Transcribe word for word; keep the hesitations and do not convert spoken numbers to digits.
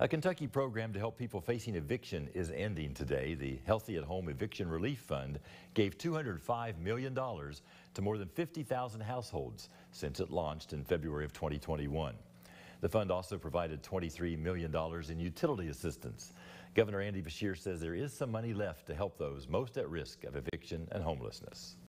A Kentucky program to help people facing eviction is ending today. The Healthy at Home Eviction Relief Fund gave two hundred five million dollars to more than fifty thousand households since it launched in February of twenty twenty-one. The fund also provided twenty-three million dollars in utility assistance. Governor Andy Beshear says there is some money left to help those most at risk of eviction and homelessness.